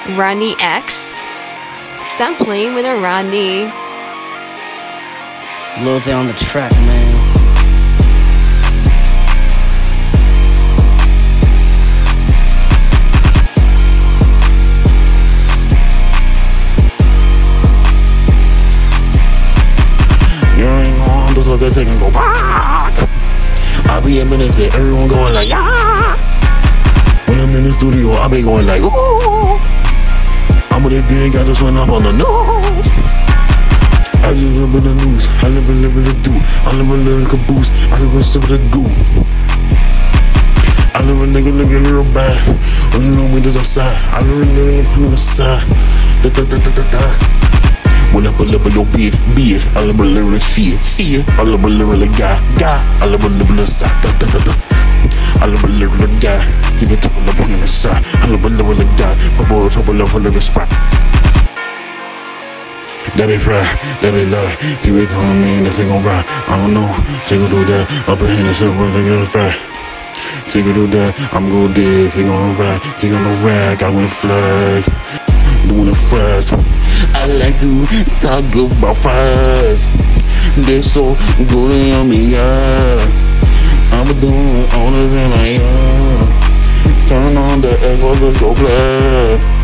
Ronnie X? Stop playing with a Ronnie. Lil J on the track, man. You ain't on this look at take and go back. I be in minutes that everyone going like yeah. When I'm in the studio, I be going like ooh. I'm with it big, I just went up on the news. I just live in the news, I live in the do. I live in the caboose, I live in the goo. I live a nigga looking real bad. When you know me to the side, I live a nigga on the side. When I put up a little beef, I live a little fear. I live a little guy. I live a little side. I live a little guy. Keep it top up on the side. I live a little guy. Purple top of a little spot. That be fried, that be love. She be telling me that she gon' ride. I don't know, she gon' do that. Up in here, she gon' fry. She gon' do that, I'm gon' do this. She gon' ride, she gon' rag. I wanna fly, doing the fries. I like to talk about fries. They're so good on me, yeah. I'm doing all of them, yeah. Turn on the echo, let's go play.